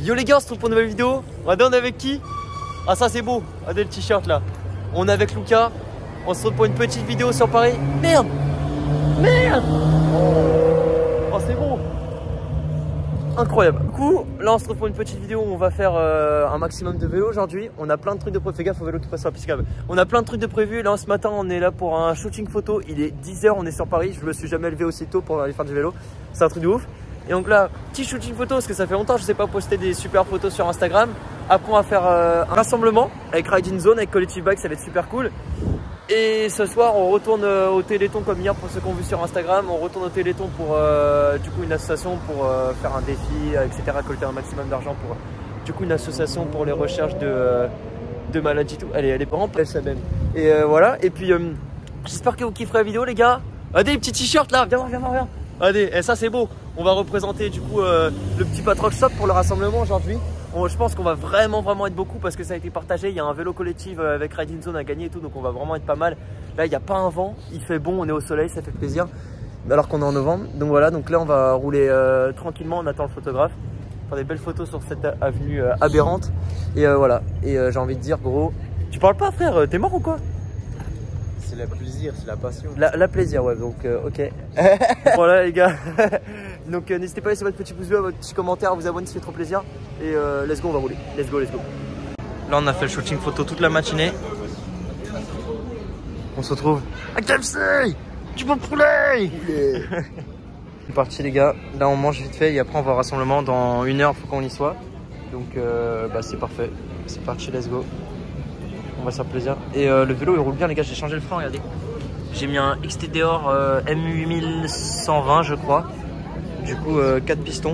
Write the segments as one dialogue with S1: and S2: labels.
S1: Yo les gars, on se retrouve pour une nouvelle vidéo. Regardez, on est avec qui? Ah ça c'est beau, regardez le t-shirt là. On est avec Lucas. On se retrouve pour une petite vidéo sur Paris. Merde. Merde. Oh c'est bon. Incroyable. Du coup, là on se retrouve pour une petite vidéo où on va faire un maximum de vélo aujourd'hui. On a plein de trucs de prévu. Fais gaffe au vélo qui passe sur la piste câble. On a plein de trucs de prévu. Là ce matin on est là pour un shooting photo. Il est 10 h, on est sur Paris. Je me suis jamais levé aussi tôt pour aller faire du vélo. C'est un truc de ouf. Et donc là, petit shooting photo parce que ça fait longtemps que je ne sais pas poster des super photos sur Instagram. Après on va faire un rassemblement avec Ride in Zone, avec Collective Bike, ça va être super cool. Et ce soir on retourne au Téléthon comme hier pour ceux qui ont vu sur Instagram. On retourne au Téléthon pour du coup une association pour faire un défi, etc. Collecter un maximum d'argent pour du coup une association pour les recherches de maladies tout. Elle est vraiment pas ça même. Et voilà, et puis j'espère que vous kifferez la vidéo les gars. Regardez les petits t-shirts là, viens voir, viens voir, viens. Regardez, et ça c'est beau. On va représenter du coup le petit Patrock Shop pour le rassemblement aujourd'hui. Je pense qu'on va vraiment être beaucoup parce que ça a été partagé. Il y a un vélo collectif avec Ride in Zone à gagner et tout, donc on va vraiment être pas mal. Là il n'y a pas un vent, il fait bon, on est au soleil, ça fait plaisir. Alors qu'on est en novembre, donc voilà. Donc là on va rouler tranquillement, on attend le photographe. Faire des belles photos sur cette avenue aberrante. Et voilà, et j'ai envie de dire gros, tu parles pas frère, t'es mort ou quoi?
S2: C'est le plaisir, c'est la passion.
S1: La plaisir, ouais, donc ok. Voilà les gars. Donc n'hésitez pas à laisser votre petit pouce bleu, votre petit commentaire, à vous abonner, ça fait trop plaisir. Et let's go, on va rouler. Let's go, let's go. Là on a fait le shooting photo toute la matinée. On se retrouve à KFC. Du bon poulet. C'est parti les gars. Là on mange vite fait et après on va au rassemblement. Dans 1 heure, il faut qu'on y soit. Donc bah, c'est parfait. C'est parti, let's go. On va se faire plaisir. Et le vélo il roule bien les gars, j'ai changé le frein, regardez. J'ai mis un XTDR M8120 je crois. Du coup 4 pistons.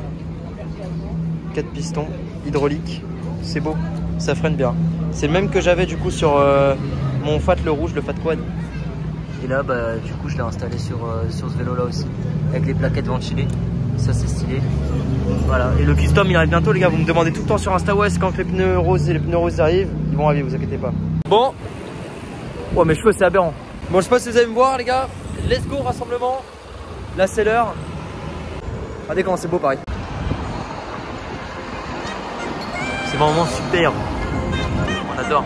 S1: 4 pistons hydrauliques. C'est beau, ça freine bien. C'est le même que j'avais du coup sur mon Fat le rouge, le Fat Quad. Et là bah du coup je l'ai installé sur ce vélo là aussi. Avec les plaquettes ventilées. Ça c'est stylé. Voilà, et le custom il arrive bientôt les gars, vous me demandez tout le temps sur Insta West quand les pneus roses et les pneus roses arrivent, ils vont arriver, vous inquiétez pas. Bon, ouais mes cheveux c'est aberrant. Bon je sais pas si vous allez me voir les gars, let's go rassemblement. Là c'est l'heure. Regardez comment c'est beau Paris. C'est vraiment super. On adore.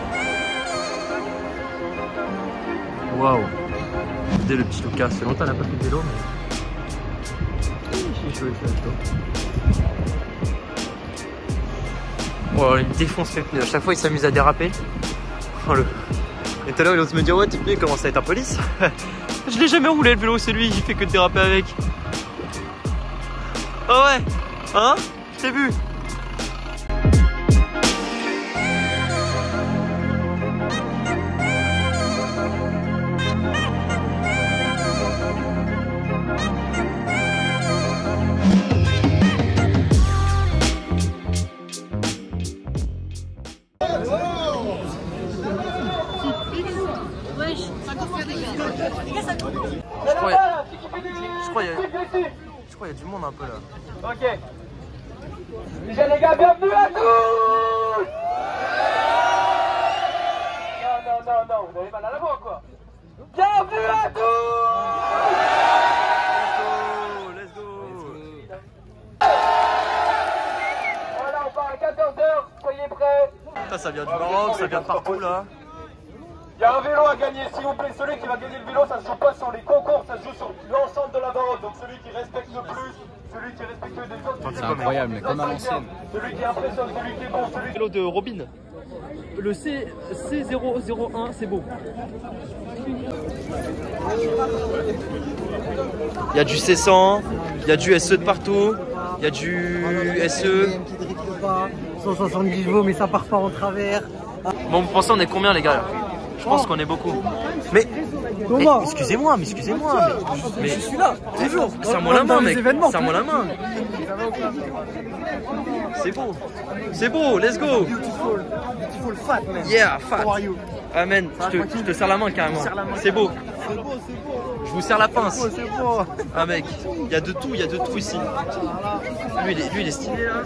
S1: Waouh. Regardez le petit Lucas, c'est longtemps qu'on n'a pas fait de vélo. Chaud. Oh, il me défonce les pneus. À chaque fois, il s'amuse à déraper. Oh, et tout à l'heure, il ose me dire ouais, tes pneus commencent à être un peu lisses. Je l'ai jamais roulé le vélo, c'est lui, il fait que de déraper avec. Oh ouais, hein? Je t'ai vu. Je crois qu'il y a du monde un peu là.
S3: Ok. Déjà les gars, bienvenue à tous. Non, vous avez mal à la voix quoi. Bienvenue à tous.
S1: Let's go.
S3: Voilà, on part à 14 h, soyez prêts.
S1: Ça vient du Maroc, ça vient de partout là.
S3: Il y a un vélo à gagner, s'il vous plaît. Celui qui va gagner le vélo, ça ne se joue pas sur les concours, ça se joue sur l'ensemble de la Baroque. Donc celui qui respecte le plus, celui qui est respectueux des autres.
S2: C'est incroyable, mais comme à l'ancienne.
S3: Celui qui impressionne, celui qui est bon, celui qui...
S1: Vélo de Robin. Le C001, c'est beau. Il y a du C100, il y a du SE de partout, il y a du SE.
S4: 170 chevaux, mais ça part pas en travers.
S1: Bon, vous pensez on est combien les gars là? Je pense qu'on est beaucoup. Mais excusez-moi, mais
S4: je suis là, toujours.
S1: Serre-moi la main, mec. Serre-moi la main. C'est beau, let's go.
S4: Beautiful fat, man.
S1: Yeah, fat.
S4: How are you?
S1: Amen. Je te serre la main carrément. C'est beau.
S4: C'est beau.
S1: Je vous serre la pince.
S4: C'est beau.
S1: Ah mec, il y a de tout ici. Lui il est stylé là.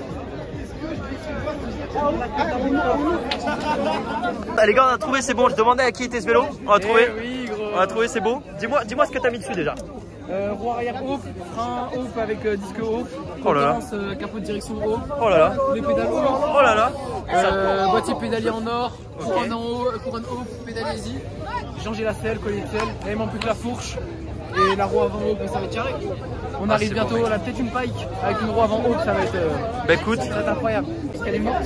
S1: Ah, les gars, on a trouvé, c'est bon. Je demandais à qui était ce vélo. On a trouvé.
S4: Oui, gros.
S1: On a trouvé, c'est beau. Dis-moi ce que t'as mis dessus déjà.
S4: Roue arrière off, frein off avec disque off.
S1: Oh là là.
S5: Potence, capot de direction haut.
S1: Oh là là.
S5: Les pédales haut.
S1: Oh là là.
S5: Boîtier pédalier en or.
S1: Ok.
S5: Couronne en haut, couronne haut, pédalier easy. Changer la selle, collier de selle. Là il manque plus que la fourche. Et la roue avant haut, ça va être carré. On arrive bientôt, on a peut-être une pike avec une roue avant haut, ça va être,
S1: Bah écoute.
S5: ça va être incroyable. Parce qu'elle est morte.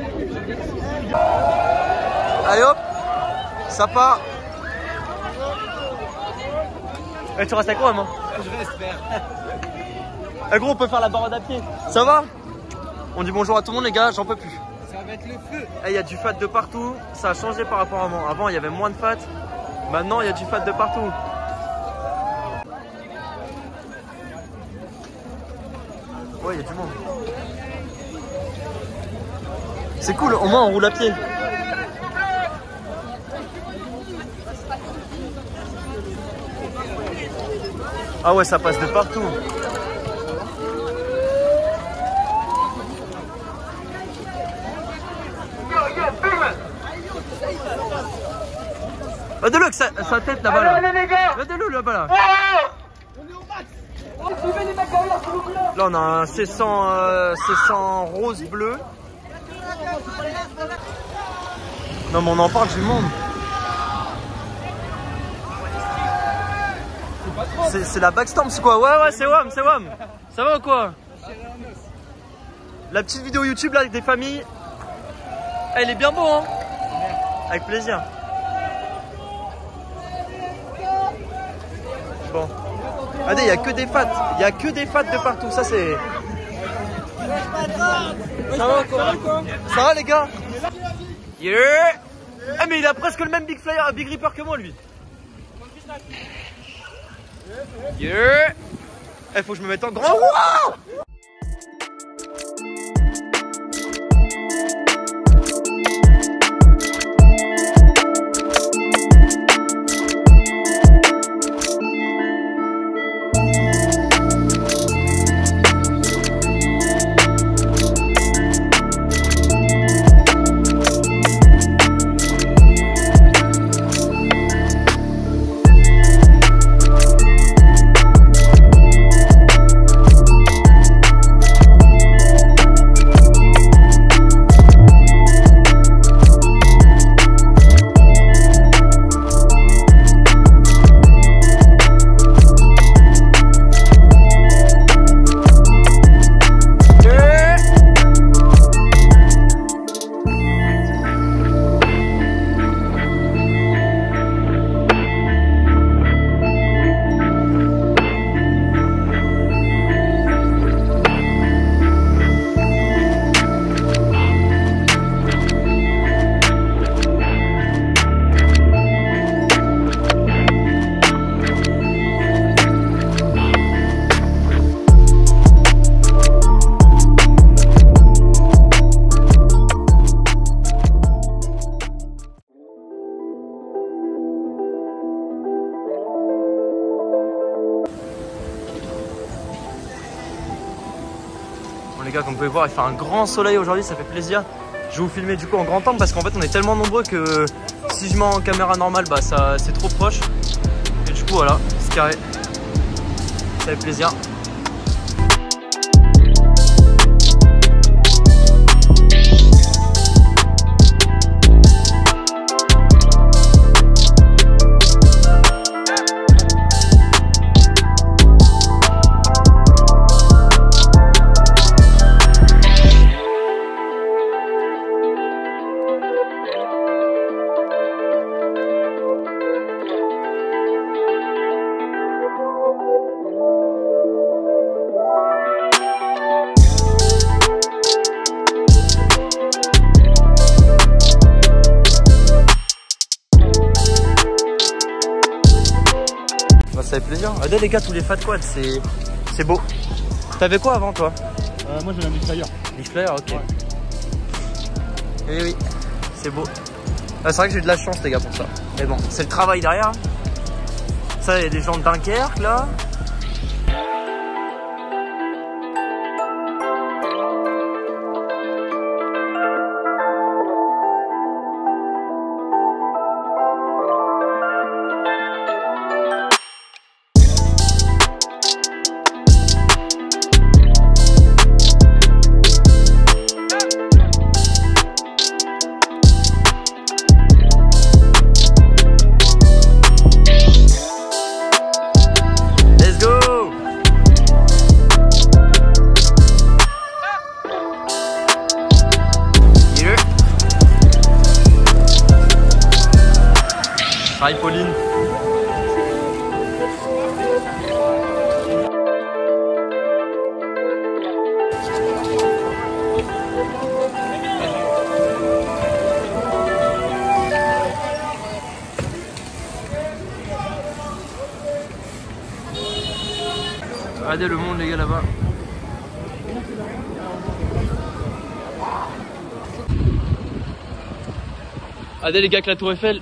S1: Allez hop. Ça part. Eh, tu restes avec moi, maman.
S2: Je reste faire.
S1: Eh gros, on peut faire la barre à pied. Ça va? On dit bonjour à tout le monde les gars, j'en peux plus.
S2: Ça va être le feu.
S1: Eh, il y a du fat de partout. Ça a changé par rapport à avant. Avant, il y avait moins de fat. Maintenant, il y a du fat de partout. Ouais, il y a du monde. C'est cool, au moins on roule à pied. Ah ouais, ça passe de partout. Regardez-le, sa tête là-bas là. Regardez-le là-bas là. Là on a un C100 rose bleu. Non mais on en parle du monde. C'est la Backstorm, c'est quoi? Ouais c'est WAM, c'est WAM. Ça va ou quoi? La petite vidéo YouTube là avec des familles. Elle est bien beau hein. Avec plaisir. Bon. Regardez, il n'y a que des fats. Il n'y a que des fats de partout. Ça c'est... Ça va quoi? Ça va les gars? Yeah. Ah mais il a presque le même Big Flyer, Big Ripper que moi lui. Yeah. Eh, faut que je me mette en grand. Wow. Les gars, comme vous pouvez voir, il fait un grand soleil aujourd'hui, ça fait plaisir. Je vais vous filmer du coup en grand angle parce qu'en fait on est tellement nombreux que si je mets en caméra normale, bah ça c'est trop proche. Et du coup voilà, c'est carré. Ça fait plaisir. Ça fait plaisir. Regardez les gars, tous les fat quads, c'est beau. T'avais quoi avant toi?
S6: Moi j'ai un Big Flyer.
S1: Big Flyer, ok.
S6: Ouais.
S1: Et oui, c'est beau. Ah, c'est vrai que j'ai de la chance les gars pour ça. Mais bon, c'est le travail derrière. Ça, il y a des gens de Dunkerque là. Hi Pauline. Regardez le monde les gars là-bas. Regardez les gars avec la tour Eiffel.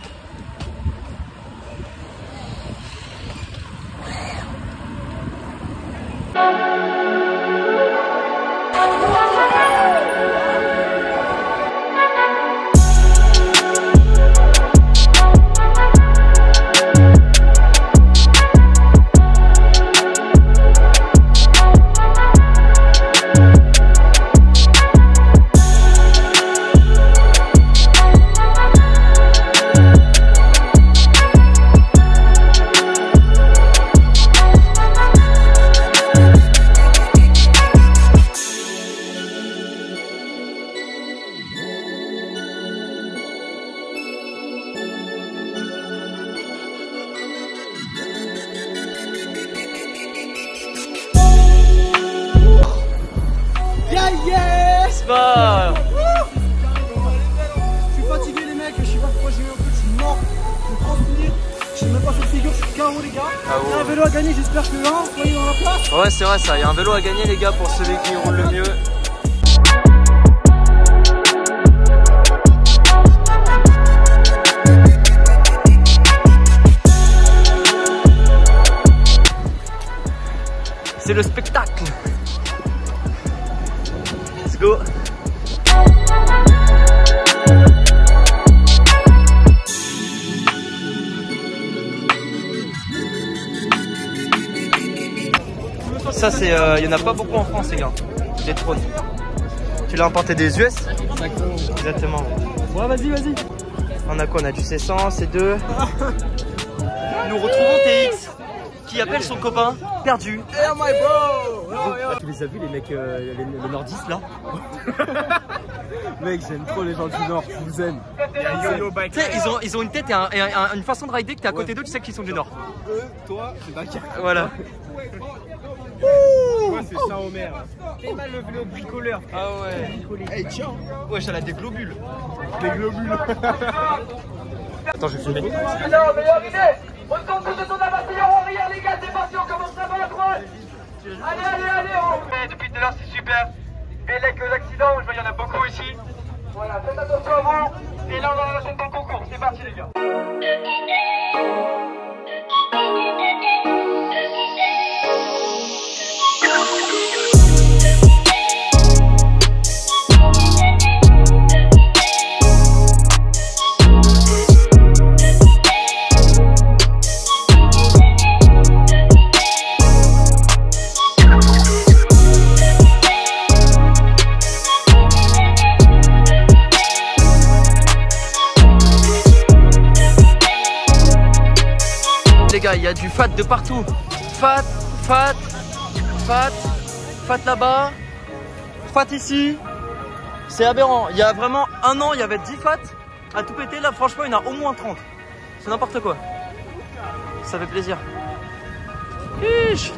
S5: Je suis fatigué les mecs, je sais pas pourquoi j'ai eu un peu, je suis mort de transpire. Je sais même pas cette figure, je suis KO les gars.
S1: Ah ouais.
S5: Il y a un vélo à gagner, j'espère que là, soyez dans la place.
S1: Ouais c'est vrai ça, il y a un vélo à gagner les gars pour celui qui roule le mieux. C'est le spectacle. Let's go. Ça c'est, il y en a pas beaucoup en France les gars. Des trônes. Tu l'as importé des US? Exactement.
S5: Ouais vas-y, vas-y.
S1: On a quoi? On a du C100, C2. Nous retrouvons TX qui appelle son copain perdu.
S5: Hey my bro.
S1: Tu les as vus les mecs, les nordistes là?
S5: Mec, j'aime trop les gens du Nord, je vous aime.
S1: Tu sais, ils ont une tête et une façon de rider que t'es à côté d'eux, tu sais qu'ils sont du Nord.
S5: Toi, c'est Dakar.
S1: Voilà.
S5: Moi, c'est Saint-Omer. T'es mal le vélo bricoleur.
S1: Ah ouais.
S5: Hey, tiens.
S1: Ouais, elle a des globules.
S5: Des globules.
S1: Attends, je vais filmer.
S3: Alors, meilleure idée. On compte tous de ton abatteur en arrière, les gars, c'est parti, on commence là-bas à droite. Allez, on... Depuis tout à l'heure, c'est super. Mais là, que l'accident, je vois, il y en a beaucoup ici. Voilà, faites attention à vous. Et là, on enchaîne dans le concours. C'est parti, les gars.
S1: Les gars, il y a du fat de partout. Fat là-bas, fat ici. C'est aberrant. Il y a vraiment un an, il y avait 10 fat à tout péter. Là, franchement, il y en a au moins 30. C'est n'importe quoi. Ça fait plaisir. Hiche.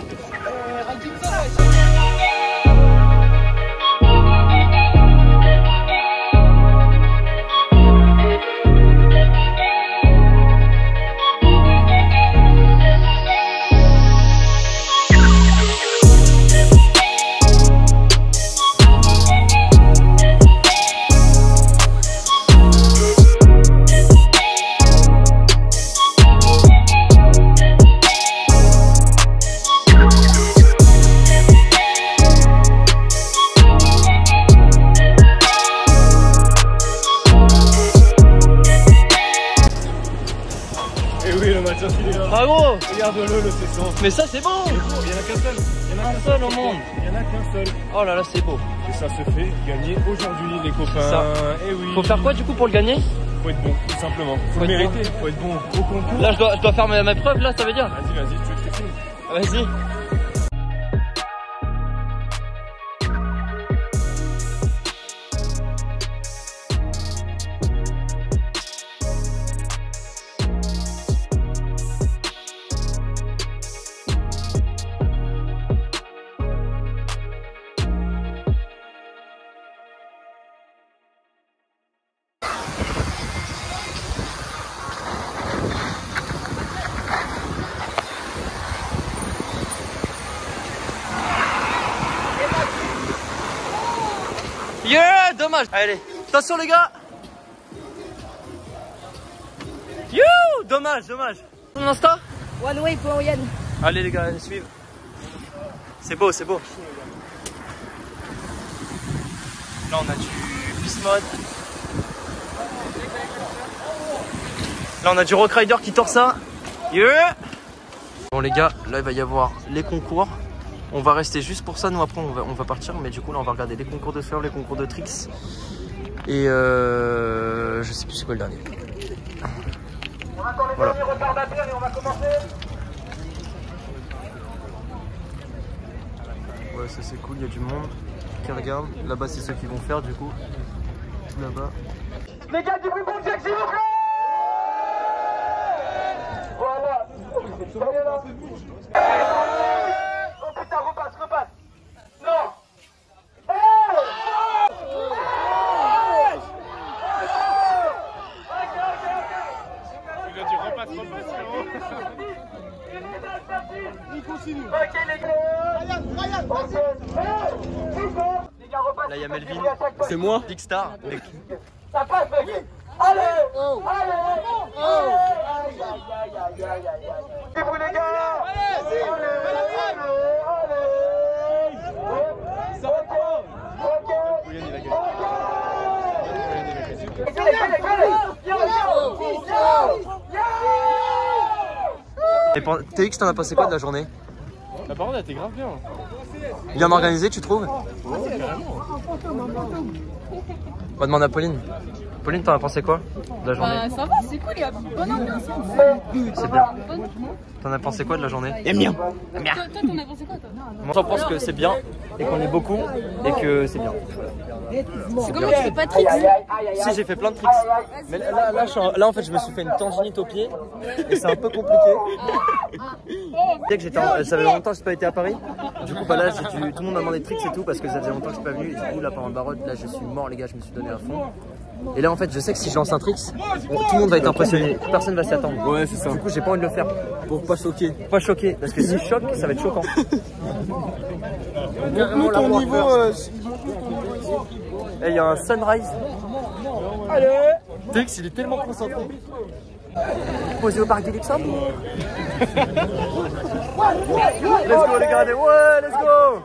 S1: Bravo.
S5: Regarde-le, le C100.
S1: Mais ça c'est bon.
S5: Il n'y en a qu'un seul. Il y en a
S1: Un seul au monde.
S5: Il n'y en a qu'un seul.
S1: Oh là là, c'est beau.
S5: Et ça se fait gagner aujourd'hui, les copains.
S1: Ça.
S5: Et oui.
S1: Faut faire quoi du coup pour le gagner?
S5: Faut être bon, tout simplement. Faut
S1: Faut
S5: le
S1: être
S5: mériter. Faut être bon au concours.
S1: Là je dois faire ma preuve là, ça veut dire?
S5: Vas-y, tu veux que je te filme?
S1: Vas-y. Yeah, dommage. Allez, attention les gars. You, dommage. Ton Insta?
S6: OneWay.Yann.
S1: Allez les gars, allez suivre. C'est beau. Là on a du Beast Mode. Là on a du Rock Rider qui tord ça. Yeah. Bon les gars, là il va y avoir les concours. On va rester juste pour ça, nous après on va partir. Mais du coup là on va regarder les concours de surf, les concours de tricks. Et je sais plus c'est quoi le dernier.
S3: On attend les derniers retardataires et on va commencer.
S1: Ouais, ça c'est cool, il y a du monde qui regarde. Là-bas c'est ceux qui vont faire du coup. Là-bas.
S3: Les gars du bruit pour Jack, s'il vous plaît. Voilà. Oh putain, repasse. Non.
S5: Il a dit repasse, frérot.
S3: Il continue. Ok les gars. Les gars, repasse.
S1: Là il y a Melvin. C'est moi, Big Star. Mec.
S3: Ça passe, mec. Allez. C'est vous les gars.
S1: Et TX, t'en as passé quoi de la journée?
S5: La parole elle était grave bien.
S1: Bien organisé, tu trouves? On va demander à Pauline. Pauline, t'en as pensé quoi de la journée?
S6: Ça va, c'est cool, il y a bonne ambiance.
S1: C'est bien. T'en as pensé quoi de la journée?
S6: Toi, t'en as pensé quoi, toi?
S1: Moi, j'en pense que c'est bien et qu'on est beaucoup et que c'est bien.
S6: C'est comment tu fais pas de tricks?
S1: Si, j'ai fait plein de tricks. Mais là, en fait, je me suis fait une tendinite au pied et c'est un peu compliqué. Dès que ça fait longtemps que je n'ai pas été à Paris. Du coup, bah là, tout le monde m'a demandé des tricks et tout parce que ça faisait longtemps que je suis pas venu. Et du coup, là, pendant le barotte, là, je suis mort, les gars, je me suis donné à fond. Et là, en fait, je sais que si je lance un tricks, tout le monde va être impressionné. Personne va s'y attendre.
S5: Ouais, c'est ça.
S1: Du coup, j'ai pas envie de le faire.
S5: Pour pas choquer.
S1: Pas choquer, parce que si je choque, ça va être choquant.
S5: Nous, ton niveau.
S1: Et il y a un sunrise. Allez! TX, il est tellement concentré. Posé au parc du Luxembourg. Let's go les gars, ouais, let's go!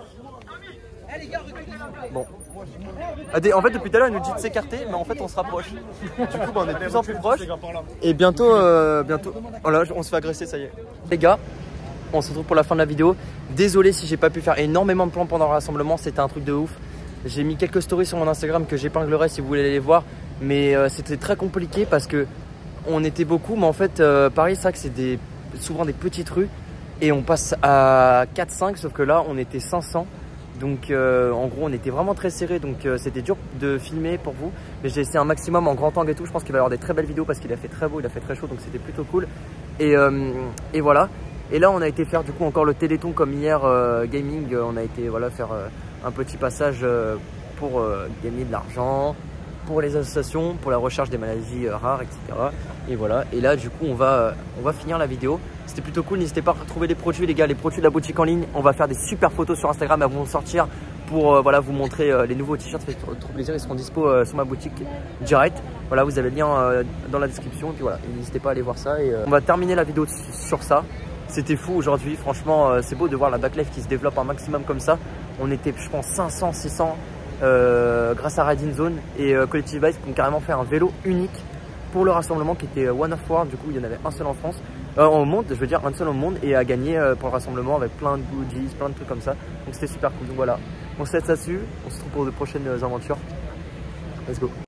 S1: Bon. En fait, depuis tout à l'heure, il nous dit de s'écarter, mais en fait, on se rapproche. Du coup, on est de plus en plus proche. Et bientôt, oh là, on se fait agresser, ça y est. Les gars, on se retrouve pour la fin de la vidéo. Désolé si j'ai pas pu faire énormément de plans pendant le rassemblement, c'était un truc de ouf. J'ai mis quelques stories sur mon Instagram que j'épinglerai si vous voulez les voir. Mais c'était très compliqué parce que on était beaucoup. Mais en fait, Paris, c'est vrai que c'est souvent des petites rues. Et on passe à 4-5, sauf que là, on était 500. Donc en gros, on était vraiment très serré. Donc c'était dur de filmer pour vous. Mais j'ai essayé un maximum en grand angle et tout. Je pense qu'il va y avoir des très belles vidéos parce qu'il a fait très beau, il a fait très chaud. Donc c'était plutôt cool. Et voilà. Et là, on a été faire du coup encore le Téléthon comme hier, gaming. On a été faire un petit passage pour gagner de l'argent, pour les associations, pour la recherche des maladies rares, etc. Et voilà. Et là, du coup, on va finir la vidéo. C'était plutôt cool. N'hésitez pas à retrouver les produits, les gars, les produits de la boutique en ligne. On va faire des super photos sur Instagram. Elles vont sortir pour vous montrer les nouveaux t-shirts. Ça fait trop plaisir. Ils seront dispo sur ma boutique direct. Voilà, vous avez le lien dans la description. Et puis voilà, n'hésitez pas à aller voir ça. Et on va terminer la vidéo sur ça. C'était fou aujourd'hui, franchement, c'est beau de voir la backlife qui se développe un maximum comme ça. On était, je pense, 500, 600 grâce à Ride in Zone et Collective Bike qui ont carrément fait un vélo unique pour le rassemblement qui était One of World. Du coup, il y en avait un seul en France, au monde, je veux dire un seul au monde, et à gagner pour le rassemblement avec plein de goodies, plein de trucs comme ça. Donc c'était super cool. Donc voilà, on se laisse là-dessus, on se retrouve pour de prochaines aventures. Let's go.